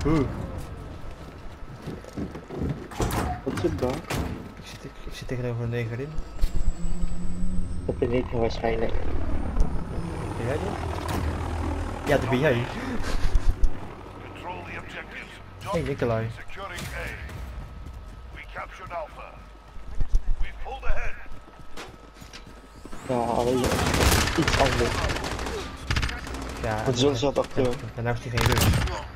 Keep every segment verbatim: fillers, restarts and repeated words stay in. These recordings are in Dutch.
Oeh. Wat zit daar? Ik zit, ik, ik zit tegenover een neger in. Dat ben ik waarschijnlijk. Ben jij dat? Ja, dat ben jij. Hey Nikolai. Ja, alleen iets anders. Ja, Want zo zat achter. Ja, en nou is hij geen Rus.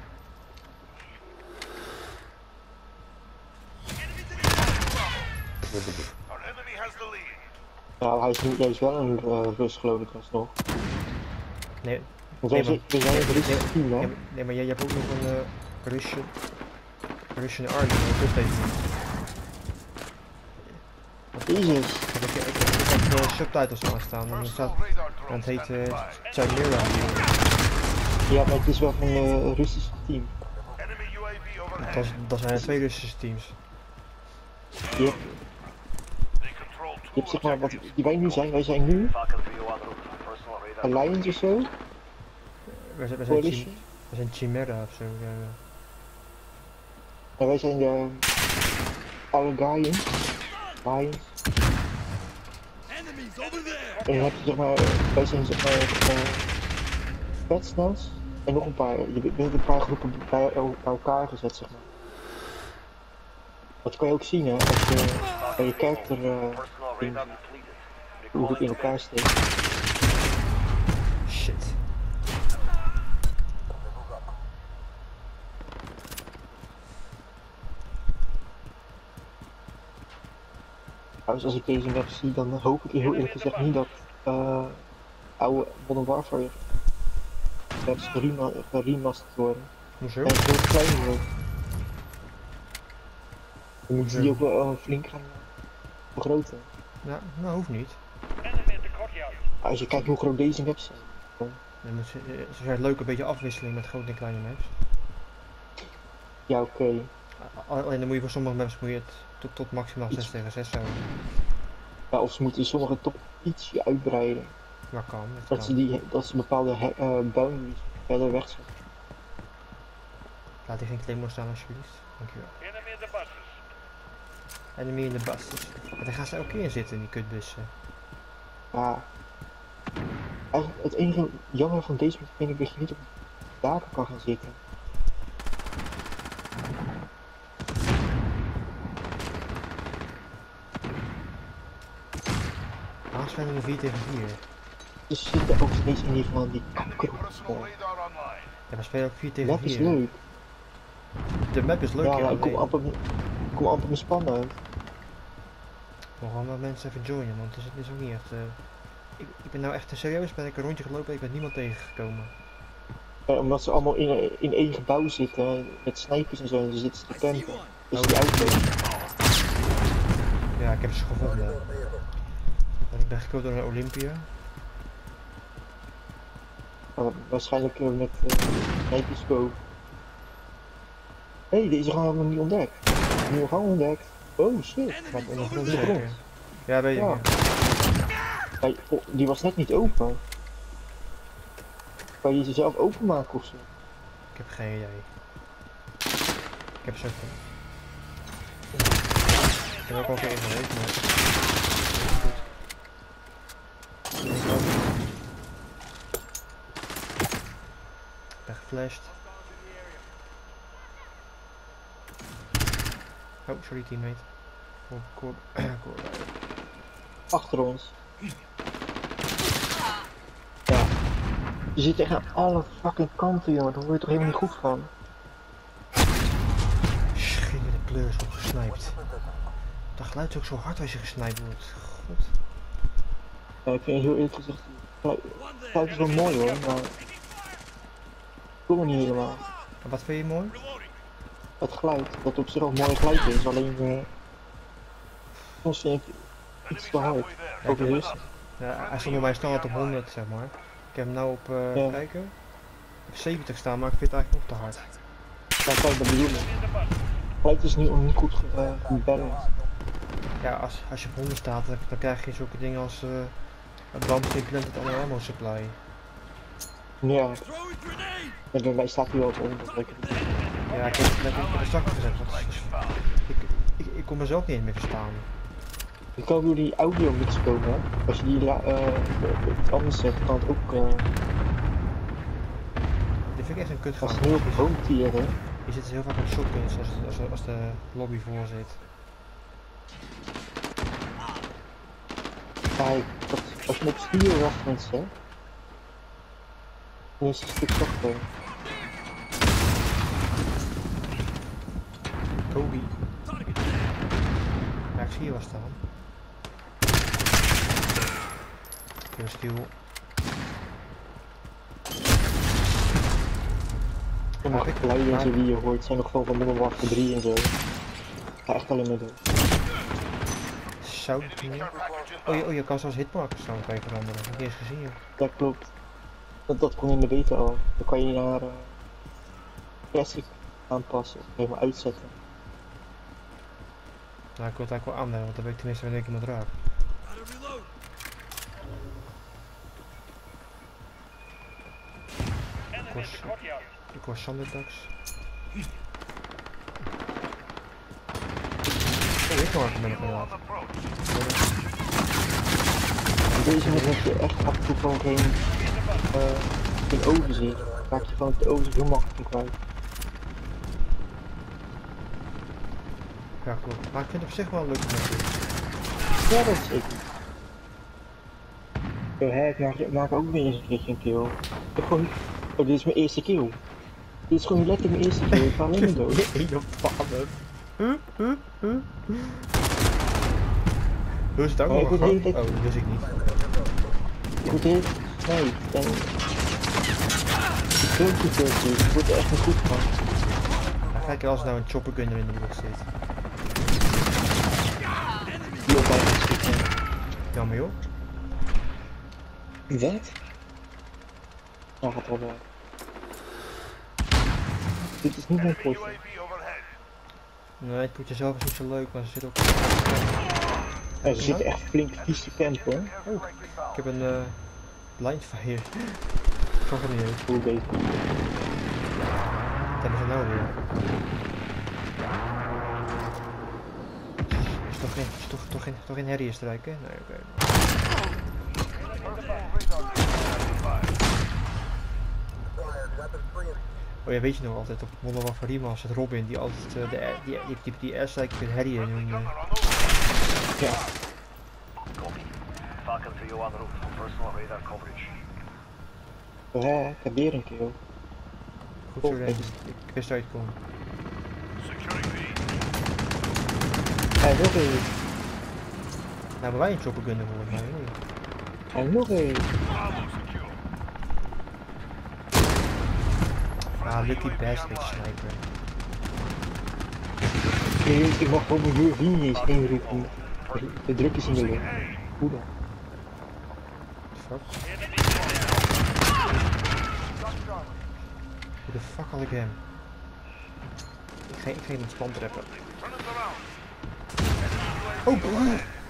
Ja, hij is, niet, hij is wel een uh, Rus geloof ik alsnog. Nee. Want wij Nee, zijn een Russische team, hè? Nee, nee, maar jij, jij hebt ook nog een uh, Russian... Russian Army, een subtitel. Jezus. Ik heb, ik, ik, ik heb uh, subtitles aanstaan en, staat, en het heet uh, Chimera. Ja, maar het is wel van een uh, Russisch team. Dat, dat zijn twee Russische teams. Je hebt, je hebt zeg maar, wat die wij nu zijn, wij zijn nu Alliance of zo. We zijn, we zijn, Chim, we zijn Chimera of zo. Ja, ja. En wij zijn de Alliance. Alliance. En dan heb je zeg maar, wij zijn zeg maar uh, Vetsnels en nog een paar, je bent een paar groepen bij, bij elkaar gezet zeg maar. Dat kan je ook zien hè, als je bij je character uh, in, hoe het in elkaar steekt. Shit. Dus als ik deze map zie, dan hoop ik heel eerlijk gezegd niet dat uh, oude Modern Warfare maps geremasterd worden. Hoezo? En heel klein wordt. Dan moeten ze die ook wel uh, flink gaan vergroten. Ja, nou hoeft niet. Als je kijkt hoe groot deze maps zijn. Dan... Dan moet ze, ze zijn leuk een beetje afwisseling met grote en kleine maps. Ja, oké. Okay. Alleen dan moet je voor sommige maps moet je het tot, tot maximaal zes tegen zes houden. Ja, of ze moeten sommige toch ietsje uitbreiden. Maar kan, dat, dat, kan. Ze die, dat ze bepaalde uh, boundaries verder weg zetten. Laat hier geen claymore staan alsjeblieft. Dankjewel. Enemy in the buses. Enemy in the buses. Maar daar gaan ze elke keer in zitten in die kutbussen. Ja. Eigenlijk het enige jammer van deze map vind ik dat je niet op daken kan gaan zitten. Waarom spelen we vier tegen vier? Dus ze zitten ook steeds in die van die kankerhoek. Ja, we spelen ook vier tegen vier. De map is leuk. De map is leuk, ja. ja. Ik kom amper, kom amper mijn span uit. We gaan wel mensen even joinen, want het is, is ook niet echt... Uh... Ik, ik ben nou echt serieus, ben ik een rondje gelopen en ik ben niemand tegengekomen. Ja, omdat ze allemaal in, in één gebouw zitten, met snipers en zo, en ze zitten te campen. Dus die auto. Ja, ik heb ze gevonden. En ik ben gekocht door een Olympia. Ja, waarschijnlijk uh, met uh, sniperscope. Hé, hey, deze gaan we helemaal niet ontdekt. Nieuwe gang ontdekt. Oh shit. Wat in de grond de grond. Ja, weet je. Ja. Hey, oh, die was net niet open. Kan je ze zelf openmaken of zo? Ik heb geen idee. Ik heb zo van. Ik heb ook al een keer geweest, maar... Ik ben geflasht. Oh, sorry teammate. Kom, kom, kom. Achter ons. Ja. Je zit echt aan alle fucking kanten, jongen. Daar word je toch helemaal niet goed van. Schillende pleurs wordt gesniped. Dat geluid is ook zo hard als je gesniped wordt. God. Ja, ik vind heel eerlijk gezegd, het geluid is wel mooi hoor, maar... Ik kom er niet helemaal. En wat vind je mooi? Het geluid, dat op zich al mooi geluid is, alleen... Uh, soms vind ik iets te hard. Ja, Ook rust. Ja, hij stond bij mij standaard op honderd, zeg maar. Ik heb hem nou op, uh, ja. kijken, op zeventig staan, maar ik vind het eigenlijk nog te hard. Ja, kijk, dat bedoel ik. Het geluid is niet, niet goed gebalanced. Ja, als, als je op honderd staat, dan, dan krijg je zulke dingen als uh, advanced implemented ammo ammo supply. Ja. En bij mij staat hij wel op honderd. Ja, ik heb, ik heb, ik heb het straks gezegd. Want het is- ik, ik, ik kon mezelf niet eens meer verstaan. Je kan door die audio mix komen, hè. Als je die la- eh, iets anders zet, kan het ook, eh, Dit vind ik echt een als kutgang. het heel op home tier, hè. Je zit dus heel vaak op shotguns als, als, als de lobby voor zit. Kijk, dat, als je hem op stuur reference zet, dan is het een stuk zachter. Kobe. Ja, ik zie je wel staan. Kill skill. Sommige geluiden en zo die je hoort zijn nog veel van Modern Warfare drie en zo. Ga echt alleen maar door. Zout hier. Oh je, oh, je kan zelfs hitmarkers zo bij veranderen. Dat heb ik niet eens gezien. Dat klopt. Dat, dat kon in de beta al. Dan kan je naar uh, classic aanpassen of helemaal uitzetten. Nou, ik wil het eigenlijk wel aannemen, want dan weet ik tenminste wanneer ik iemand raak. Ik was, ik was Sanderdags. Oh, ik kan er nog inderdaad. In deze map heb je echt af en toe gewoon geen, uh, geen overzicht. Raak je gewoon het overzicht heel makkelijk kwijt. Ja, klopt. Maar ik vind het op zich wel een leuke map. Ja, dat is zeker. Yo, hè, ik maak, ik maak ook weer eens een keertje een kill. Ik heb gewoon... Oh, dit is mijn eerste kill. Dit is gewoon letterlijk mijn eerste kill. Ik ga alleen maar dood. één op twaalf. Huh? Huh? Huh? Hoe is het ook Maar ik nog? word Oh, de hele tijd- dat wist ik niet. Ik word heel gesnijd en... Ik wil niet veel ik word er echt niet goed van. Nou, kijk als er nou een chopper gunner in de lucht zit. Die op mij geschieten. Jammer joh. Wat? Nou, gaat wel wel. Dit is niet mijn potje. Nee, het potje zelf is niet zo leuk, maar ze zit ook... Ja, ze zitten echt flink vies te campen hoor. Oh, ik heb een uh, blind fire. Ik zag het niet eens. Hoe deze. Wat hebben ze nou weer? Is toch geen, is toch, toch geen, toch geen herrie strijken? Nee, oké. Oh ja, weet je nog altijd op Modern Warfare Remastered Robin die altijd uh, de, die, die, die, die airstrike met herrie in noemde. Ja. Falcon three oh one route for personal radar coverage. Oh, hè, ik heb weer een kill. Goed zo, denk ik. Ik wist dat je het kon. Hij nog één. Nou, hebben wij een chopper gunner volgens mij, niet? Hij nog één. Ah, lucky bastard sniper. Nee, ik mag gewoon mijn vriend niet eens inroepen. De druk is in de lucht. Hoe dan? Fuck. Hoe de fuck had ik hem? Ik ga, ik ga iemand spam trappen. Oh, broer!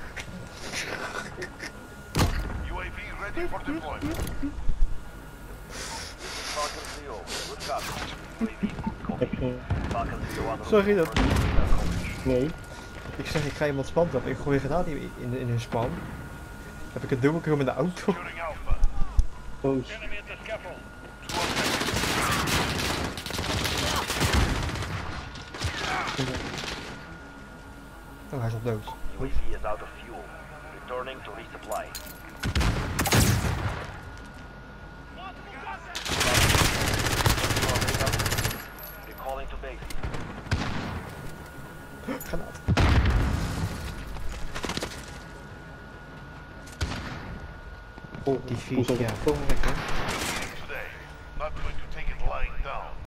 U A V ready for deployment. Falcon three oh, good copy. Heb je... Falcon three oh one route Zag je for dat? personal radar coverage. Nee. Ik zeg, ik ga iemand spam trappen. Ik gooi een granaat in, in, in hun spam. Heb ik een dubbel kill met de auto. Securing Alpha. Oh, shit. Enemy at the scaffold. Oh, hij is op dood. U A V is out of fuel. Returning to resupply. Recalling to base. Granaat. Oh, Die hoe vier, zou ja. dat komen? Kijk, hè.